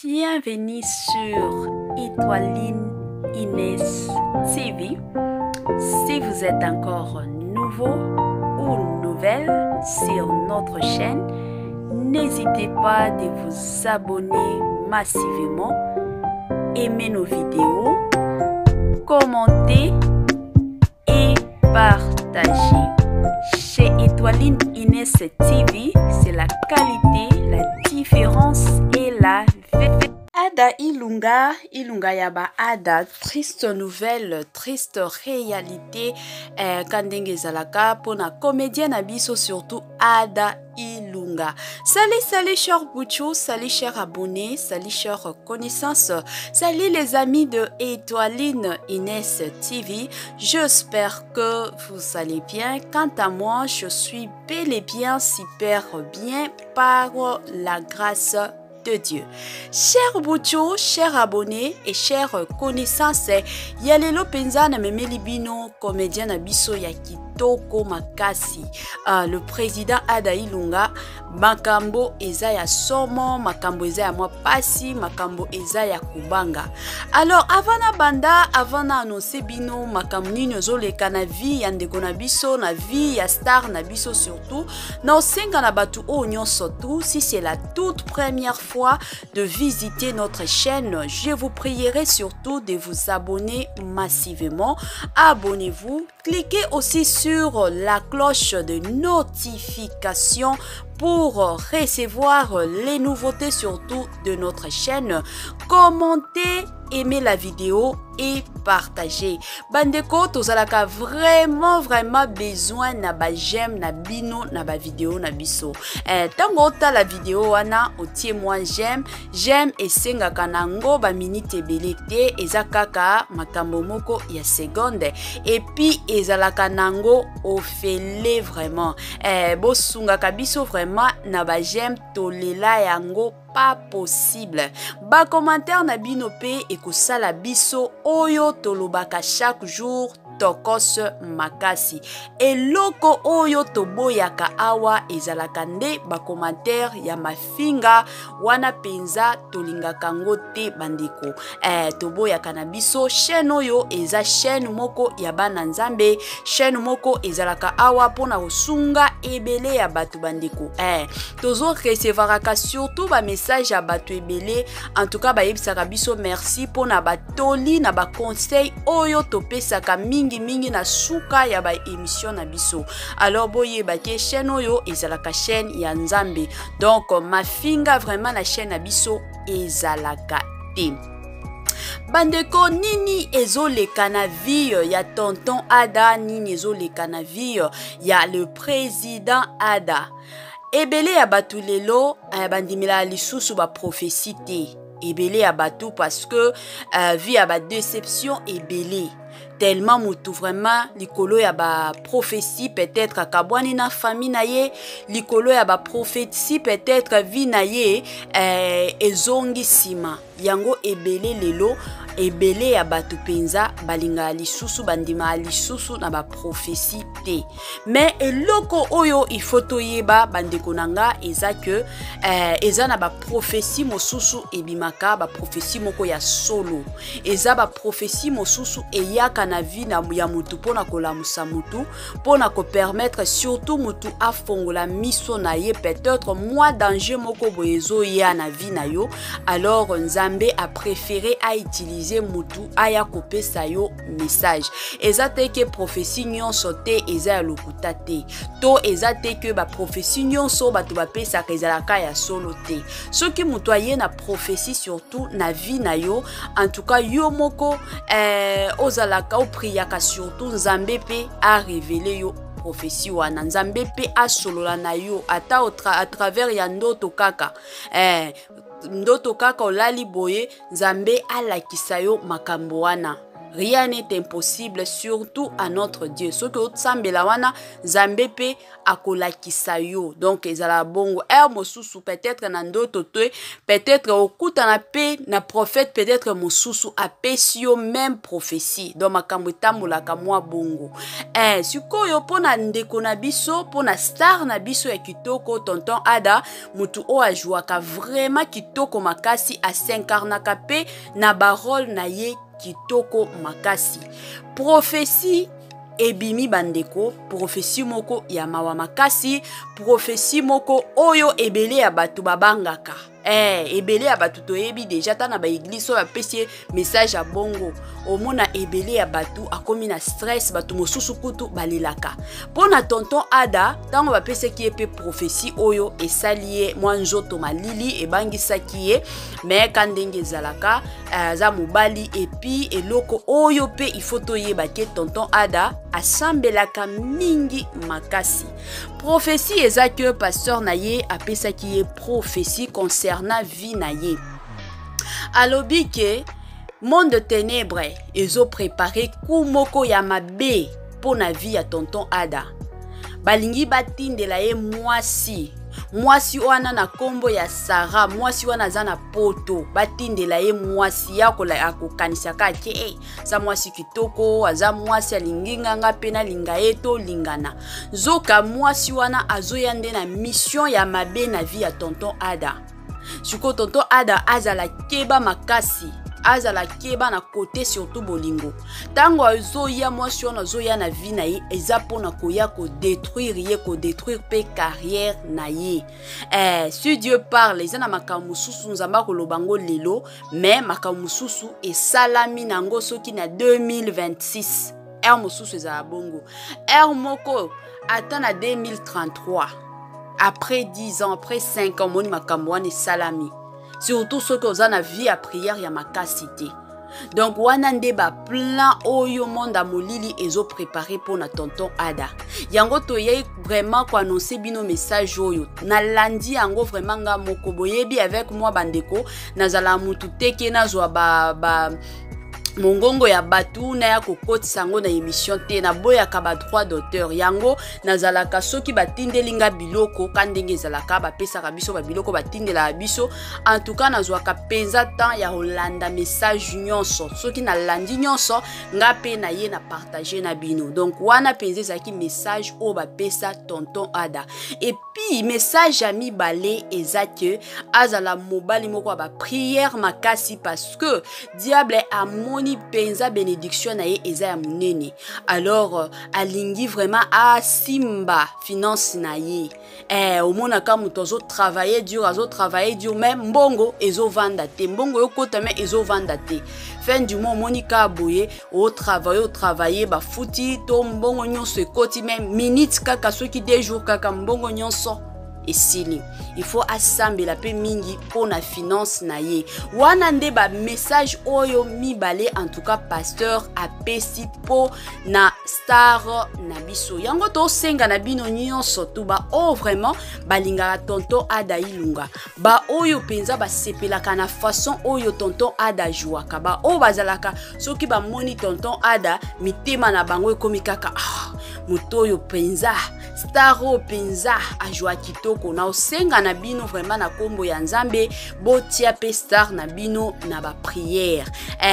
Bienvenue sur Étoiline Inès TV. Si vous êtes encore nouveau ou nouvelle sur notre chaîne, n'hésitez pas de vous abonner massivement, aimer nos vidéos, commenter et partager. Chez Étoiline Inès TV, c'est la qualité, la différence et la vérité. Ada Ilunga yaba Ada, triste nouvelle, triste réalité. Kandenge Zalaka, pour la comédienne abisso surtout Ada Ilunga. Salut chers Bouchou, salut chers abonnés, salut chers connaissances, salut les amis de Étoiline Inès TV. J'espère que vous allez bien. Quant à moi, je suis bel et bien super bien par la grâce de Dieu. Chers Bouchou, chers abonnés et chers connaissances, Yalelo Penza na memeli bino comédien na biso ya kitoko makasi. Le président Ada Ilunga, makambo eza ya somo, makambo eza ya mwa pasi, makambo eza ya kubanga. Alors avant na banda, avant na annoncer bino makambo nini ozoleka na vie ya ndeko na biso, na vie ya star na biso surtout, na osenga na batu o nyonso tout, si c'est la toute première fois de visiter notre chaîne, je vous prierai surtout de vous abonner massivement. Abonnez-vous, cliquez aussi sur la cloche de notification pour recevoir les nouveautés surtout de notre chaîne. Commentez, aimez la vidéo et partagez. Bandeko, tozalaka vraiment besoin na ba j'aime na bino na ba vidéo na biso. Tango ta la vidéo wana otie moi j'aime esenga kanango ba minute belete ezakaka makambo moko ya seconde et puis ezalaka nango ofele vraiment. Bosunga kabiso vraiment na ba j'aime tolela yango pas possible. Ba commentaire na bino pe ekosala biso oyo tolobaka chaque jour tokos makasi. Eloko oyo toboyaka awa ezalaka nde ba commentaire ya mafinga wana penza tolingaka ngo te bandeko. Toboyaka na biso chaîne oyo eza chaîne moko ya bana nzambe, chaîne moko ezalaka awa pona kosunga ebele ya batu bandeko. Tozo recevaraka surtout ba message ya batu ebele, en tout cas ba yebisaka biso merci pona ba toli na ba conseil oyo topesaka mingi na suka ya ba émission na biso. Alors boye ba ke chaîne oyo ezalaka chaîne ya nzambe, donc mafinga vraiment na chaîne na biso ezalaka te. Bandeko, nini ezoleka na vie ya tonton Ada, nini ezoleka na vie ya le président Ada. Ebele ya batu lelo bandimela lisusu ba prophétie te. Ebele ya batu parce que vie ya ba déception ebele. Tellement mutu vraiment likolo ya ba prophétie peut-être akabwani na famille na ye, likolo ya ba prophétie peut-être vie na ye ezongi sima yango ebele lelo ebele ya batu penza balinga lisusu bandima lisusu na ba prophétie te. Mais eloko oyo il faut toyeba bandeko nanga eza que eza na ba prophétie mosusu ebimaka ba prophétie moko ya solo, eza ba prophétie mosusu eyaka na vie na ya mutu pona kolamusa mutu, pona ko permettre surtout mutu afongola miso na ye, peut-être moi danger moko boyezo ya na vie na yo. Alors Nzambe a préféré à utiliser mutu aya kopesa yo message. Eza te ke prophétie nyonso te eza ya lokuta te, to eza te ke ba prophétie nyonso batu bapesa ezalaka ya solo te. Soki mutu aye na prophétie surtout na vie na yo, en tout cas yo moko ozalaka o priaka surtout Nzambe pe a révélé yo prophétie wana, Nzambe pe a solola na yo ata à travers ya ndoto kaka. Ndoto kaka olali boye Nzambe alakisa yo makambo wana. Rien n'est impossible, surtout à notre Dieu. Ce que Sambela wana Zambepe akolakisa yo. Donc ezala bongo. Mosusu peut-être na ndoto te, peut-être okuta na pe na prophète, peut-être mosusu apesi yo même prophétie. Donc makambo tambolaka mwa bongo. Sikoyo pona ndeko na biso, pona star na biso ya kitoko tonton Ada, mutu o ajuaka vraiment kitoko makasi asenkarnaka pe na barole na ye kitoko makasi. Prophétie ebimi bandeko, prophétie moko ya mawa makasi, prophétie moko oyo ebele ya batu babangaka. Ebele ya batu toyebi deja ta na ba église so apesi message ya bongo. Omona ebele ya batu akomi na stress, batu mosusu kutu balilaka. Pona tonton Ada, tango bapesi ki epe prophétie oyo esaliye mwa nzoto malili ebangisa kiye, me kandenge zalaka za mobali epi eloko oyo pe ifoto yeba ke tonton Ada asambelaka mingi makasi. Prophétie eza que pasteur na ye apesa ki prophétie concernant vie na ye. Alobi ke monde de ténèbres ezo préparé kumoko ya mabe pona vie ya tonton Ada. Balingi batindela ye mwasi. Mwasi wana na kombo ya Sarah, mwasi wana zana poto, batindela ye mwasi ya kola akokanisaka ke sa mwasi kitoko, aza mwasi alinginga nga pena linga eto lingana. Zoka mwasi wana azoyande na mission ya mabe na vie ya tonton Ada. Suko tonton Ada azala keba makasi. Azala keba na côté surtout bolingo. Tango azoya mwasi wana azoya na vie na ye eza pona koya ko détruire pe carrière na ye. Si Dieu parle, eza na makambo mususu nzamba kolobango lelo, mais makambo mususu esalami nango soki na 2026. Mususu eza bongo. Moko ata na 2033. Après 10 ans, après 5 ans, moni makambo wana esalami. Surtout ceux qui ont la vie à prière ya makasité. Donc wana ndeba plan oyo monda molili ezo préparé pour na tonton Ada. Yango toye vraiment ko annoncer bino message oyo. Na landi yango vraiment nga moko boyebi avec moi bandeko nazala mutu teke nazwa ba mongongo ya batu na ya kokoti sango na émission te na boya ka ba droit d'auteur yango nazalaka soki batindelinga biloko kandenge zalaka ba pesa ka biso ba biloko batindela biso en tout cas nazwa ka penza temps ya Hollanda message nyonso soki na landi nyonso nga pe na ye na partager na bino donc wana penze zaki message o ba pesa tonton Ada et puis message ami balé ezake azala mobali moko ba prière makasi parce que diable a ni penza bénédiction na ye eza ya munene alors alingi vraiment a simba finance na ye omona ka muto zo travailler dur même mbongo ezo vanda te mbongo yo kota mais ezo vanda te fin du mois monika boye au travailler ba futi to mbongo nyonso ekoti même minute kaka soki 2 jours kaka mbongo nyonso esili il faut assembler la pe mingi pour na finance na ye wana nde ba message oyo mibale en tout cas pasteur apesi po na star na biso yango to senga na bino nyonso to ba vraiment balingaka tonton Ada ilunga ba oyo penza ba sepelaka na façon oyo tonton Ada jouaka ba o bazalaka soki ba moni tonton Ada mitema na bango ekomi kaka muto oyo penza star o penza ajua kitoko na osenga na bino vraiment na kombo ya Nzambe botia pe star na bino na ba prière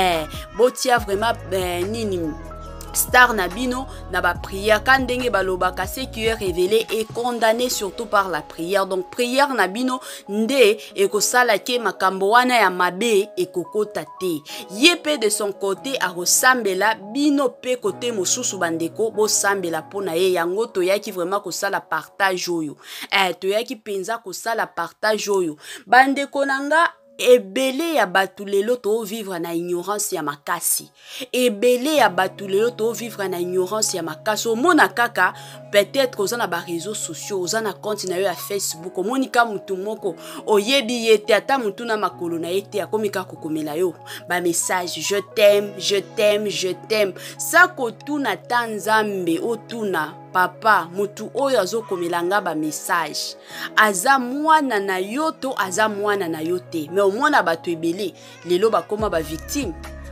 botia vraiment nini star na bino na ba prière quand ndenge balobaka ce qui est révélé et condamné surtout par la prière donc prière na bino nde ekosala ke makambo wana ya mabe ekokota te yepe de son côté a resembela bino pe côté mosusu bandeko bo sambela pona ye yango to yaki vraiment kosala partage oyo to yaki penza kosala partage oyo bandeko nanga ebele ya batu lelo to vivre na ignorance ya makasi ebele ya batu lelo to vivre na ignorance ya makasi omona kaka peut-être oza na ba réseaux sociaux oza na compte na yo ya Facebook omonika mutu moko oyebi yete ata mutu na makolo na yete akomika kokomela yo ba message je t'aime ça kotuna tanzambe otuna papa mutu oyo azokomelanga ba message aza mwana na yo to aza mwana na yo te mais omona bato ebele lelo bakoma ba victime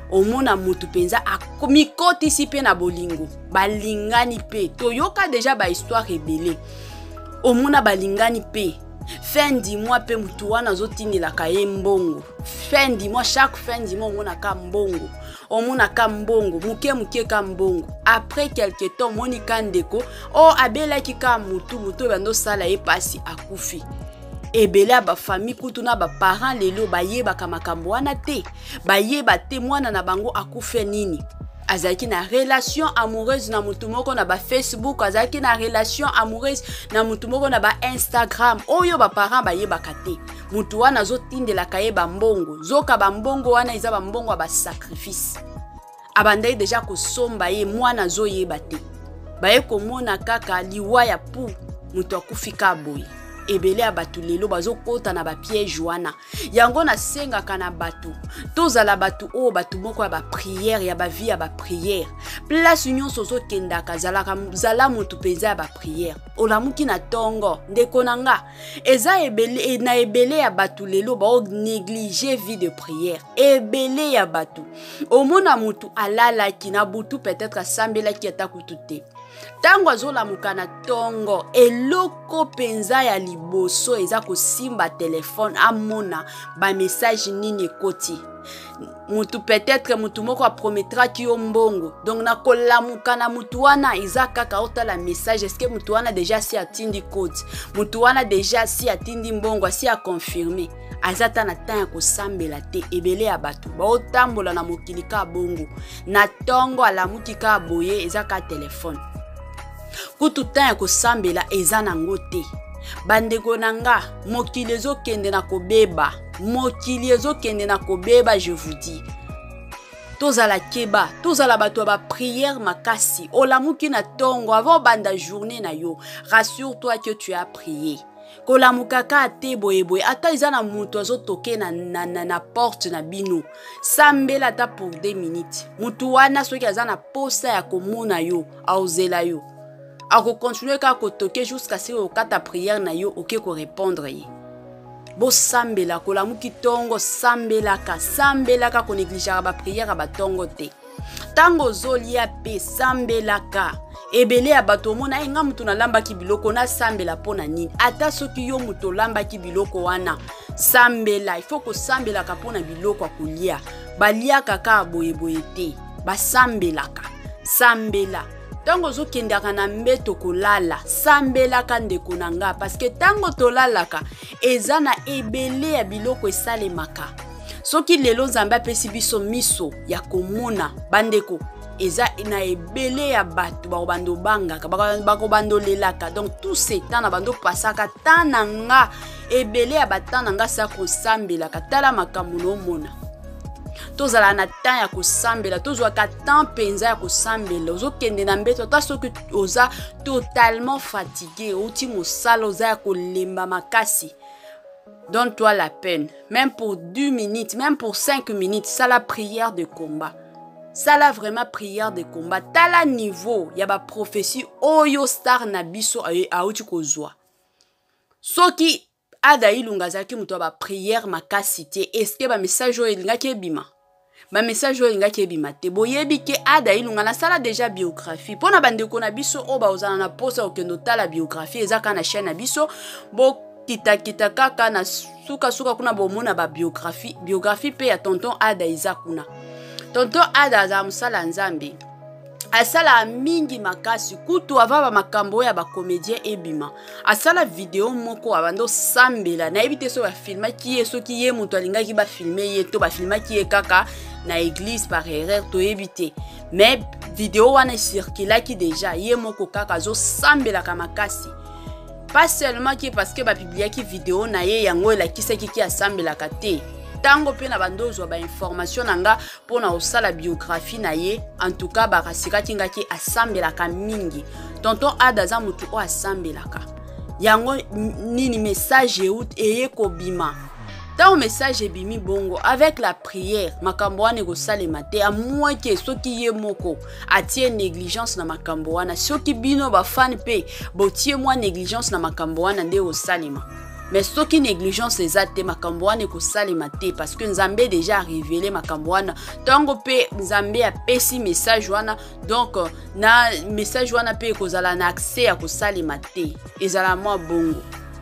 omona mutu penza akomikotisi pe na bolingo balingani pe toyoka déjà ba histoire ebele omona balingani pe fin du mois pe mutu wana azotindelaka ye mbongo fin du mois chaque fin du mois omona ka mbongo omona ka mbongo muke ka mbongo après quelque temps moni ka ndeko o abelaki ka mutu bando sala ye pasi akufi ebele ba famille kutuna ba parents lelo bayebaka makambo wana te bayeba te mwana na bango akufe nini azaki na relation amoureuse na mutu moko na ba Facebook azaki na relation amoureuse na mutu moko na ba Instagram oyo ba parents bayebaka te mutu wana zotindela kaye ba mbongo zoka ba mbongo wana eza ba mbongo ba sacrifice abandai deja kosomba ye mwana zoyeba te baye komona kaka liwa ya pu mutu akufika boye ebele ya batu lelo bazokota na ba piège wana yango na senga kana batu tozala batu o batu moko ya ba prière ya ba vie ya ba prière place union sozo kendaka zala mutu penza ya ba prière olamuki na tongo ndeko nanga eza ebele na ebele ya batu lelo ba négliger vie de prière ebele ya batu omona mutu alala ki na butu peut-être asambela ki atakutu te tango azolamuka na tongo eloko penza ya liboso eza kosimba telefone amona ba message nini ekoti mutu peut-être mutu moko apromettra ki yo mbongo donc na kolamuka na mutu wana eza kaka otala message est-ce que mutu wana déjà si atindi code mutu wana déjà si atindi mbongo si a confirmer azata na temps ya kosambela te ebele ya batu baotambola na mokili ka bongo na tongo alamuki ka boye eza ka telefone kutu temps ya kosambela eza nango te bandeko nanga mokili ezokende na kobeba mokili ezokende na kobeba je vous dis tozala keba tozala bato ya ba prière makasi olamuki na tongo avant banda journée na yo rassure-toi que tu as prié kolamuka ka te boyeboye ata eza na mutu azotoke na porte na bino sambela ata pour 2 minutes mutu wana soki aza na posa ya komona yo aozela yo ako continuer ka kotoke jusqu'à ce que ta prière na yo oke ko répondre ye bo sambela kolamuki tongo sambelaka ko négliger ba prière ba tongo te tango zolia pe sambelaka ebele ya bato mona enga mutu na lamba ki biloko na sambela pona nini ata soki yo mutu lamba ki biloko wana sambela il faut ko sambelaka pona biloko akulia balia kaka boyeboye te basambelaka sambela tango zokendaka na mbeto kolala sambelaka ndeko nanga parce que tango tolalaka eza na ebele ya biloko esalemaka soki lelo nzambe apesi biso miso ya komona bandeko eza na ebele ya bato bakobando bangaka bakobando lelaka donc tout ce temps na bando pasaka tananga ebele ya batananga sa kosambelaka tala makambo nomona tozala na temps ya kosambela tozwaka temps penza ya kosambela ozokende na mbeto ata soki oza totalement fatigué outi mosala oza ya kolemba makasi donne-toi la peine même pour 10 minutes même pour 5 minutes ça la prière de combat ça la vraiment prière de combat tala niveau ya ba prophétie oyo star na biso auti kozwa soki ada ilunga zaki muto ba prière makasi te est-ce que ba message oyo elingaki ebima ba message oyo elingaki ebima te boyebi ke ada ilunga na sala déjà biographie pona bandeko na biso o ba ozana na posa okendo tala biographie ezaka na chaîne na biso bo kita kaka na suka kuna bomona ba biographie pe ya tonton ada izakuna tonton ada za musala nzambe asala mingi makasi kutu ava makambo ya ba comédien ebima asala vidéo moko abando sambela na ebite so ba filma ki yeso ki ye muto alingaki ba filmer ye to ba filma ki ye kaka na église par erreur to ebite mais vidéo wana circula ki déjà ye moko kaka zo sambela ka makasi pas seulement ki parce que ba publier ki vidéo na ye yango elakisa ki asambela ka te tango pe na bandozo ba information nanga pona osala biographie na ye en tout cas ba rasika kingaki asambelaka mingi tonton ada za mutu o asambelaka yango nini message eye kobima tant message ebimi bongo avec la prière makambo wana ekosalema te a moins que soki ye moko atie négligence na makambo wana soki bino ba fan pe botie moi négligence na makambo wana nde osalema mais ce qui négligence les athées makambo wana ekosalema te parce que Nzambe déjà révélé makambo wana tango pe Nzambe a pesi message wana donc na message wana pe ekozala na accès ya kosalema te ezala mwa bongo.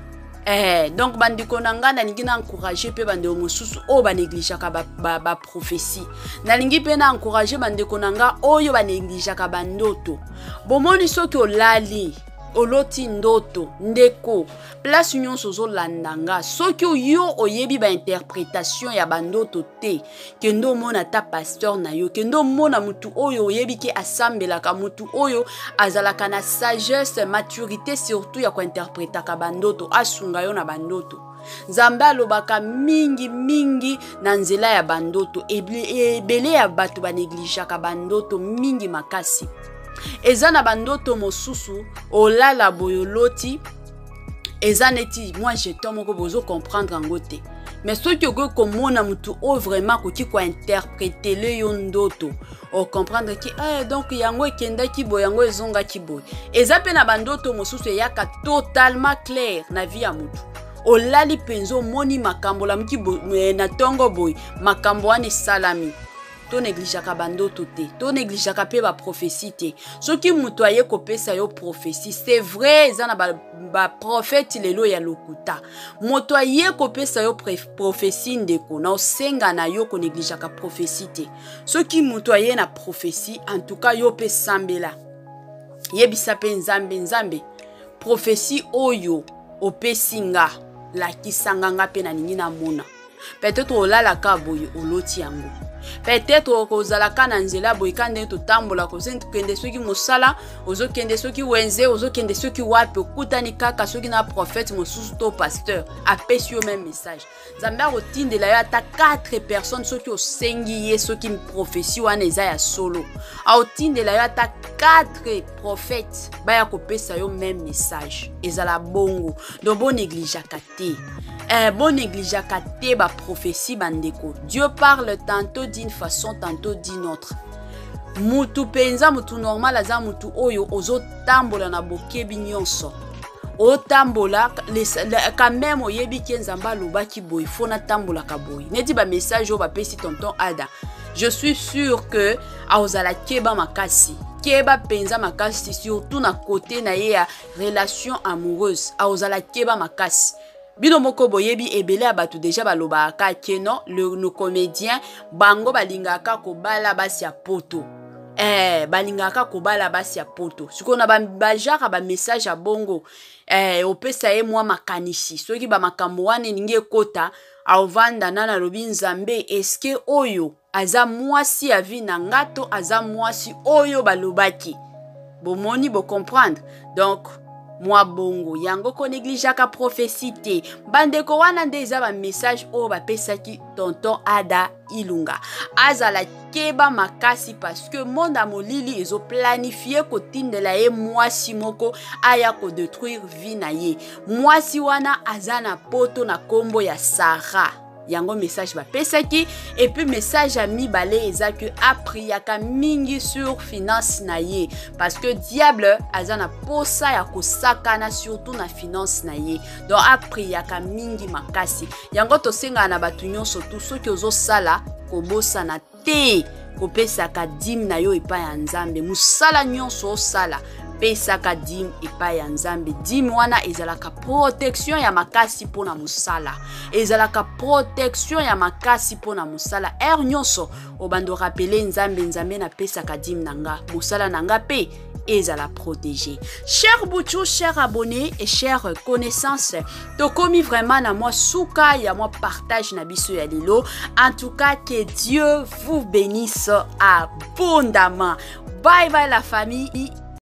Donc bandeko nanga nalingi na encourager pe bandeko mosusu o ba négligeaka ba prophétie nalingi pe na encourager bandeko nanga oyo ba négligeaka bandoto bomoni soki olali oloti ndoto ndeko place nyonso ozolandanga soki yo oyebi ba interprétation ya bandoto te kendo mona ta pasteur na yo kendo mona mutu oyo oyebi ke asambelaka mutu oyo azalaka na sagesse maturité surtout ya ko interprétaka bandoto asunga yo na bandoto. Nzambe alobaka mingi na nzela ya bandoto ebele ya bato ba négligeaka bandoto mingi makasi. Eza na bandoto mosusu olala boyoloti eza neti moi je tomoko bozo comprendre ngote mais ce que komona mutu o vraiment koki ko interpréter le yondoto o comprendre ki donc yango ekenda ki boy yango ezonga ki boy eza pe na bandoto mosusu yaka totalement clair na vie ya mutu olali penzo moni makambo la muki na tongo boy makambo ane salami to négligeaka bandoto te to négligeaka pe ba prophétie te soki mutu aye kopesa yo prophétie c'est vrai eza na ba prophète lelo ya lokuta moto aye kopesa yo prophétie ndeko na osenga na yo ko négligeaka prophétie te soki mutu aye na prophétie en tout cas yo pe sambela yebisa pe nzambe prophétie oyo opesinga la kisanganga pe na ningi na mona peut-être olala ka boye oloti yango peut-être kozalaka na nzela boye kande to tambola ko sente kende soki mosala ozo kende soki wenze ozo kende soki wapi okutani kaka soki na prophète mosusu to pasteur apesi yo même message Nzambe rotindela yo ata 4 personnes soki osengi ye soki prophétie wana eza ya solo aotindela yo ata 4 prophètes baya kopesa yo même message ezala bongo donc bon négligeaka te bon négligeaka te ba prophétie bandeko. Dieu parle tantôt d'une façon tantôt d'une autre. Mutu penza mutu normal aza mutu oyo ozo tambola na bokebi nyonso o tambola quand même oyebi ke Nzamba lobaki boy fona tambola ka boy neti ba message o ba pesi tonton Ada je suis sûr que aozala keba makasi keba penza makasi surtout na côté na ye ya relation amoureuse aozala keba makasi bino moko boyebi ebele abatu déjà balobaka ke non le comédien bango balingaka ko bala basi ya poto balingaka ko bala basi ya poto sikona ba jara ba message ya bongo opesa ye mwa makanishi soki ba makambo wane ninge kota avanda nana lobi Nzambe eske oyo aza mwasi ya vi na ngato aza mwasi oyo balobaki bomoni bo comprendre donc moi bongo yango ko négligeaka prophétie te bandeko wana nde eza ba message o ba pesaki tonton Ada Ilunga azala keba makasi parce que monde molili ezo planifier ko tindela ye mwasi moko aya ko détruire vie na ye mwasi wana azana poto na kombo ya Sarah yango message ba pesaki et puis message a mibale eza que apriaka mingi sur finance na ye parce que diable azana posa ya kosakana surtout na finance na ye donc apriaka mingi makasi yango tosenga na batu nyonso tout soki ozo sala kobosa na te kopesaka dim na yo epa ya Nzambe musala nyonso osala pesaka dim epa ya Nzambe dim wana ezalaka protection ya makasi pona musala ezalaka protection ya makasi pona musala nyonso obando rappeler Nzambe na pesaka dim nanga musala nanga pe ezala protégé. Cher Bouchou, cher abonné et chers connaissances, tokomi vraiment na moi souka ya moi partage na biso ya lelo. En tout cas que Dieu vous bénisse abondamment. Bye bye la famille.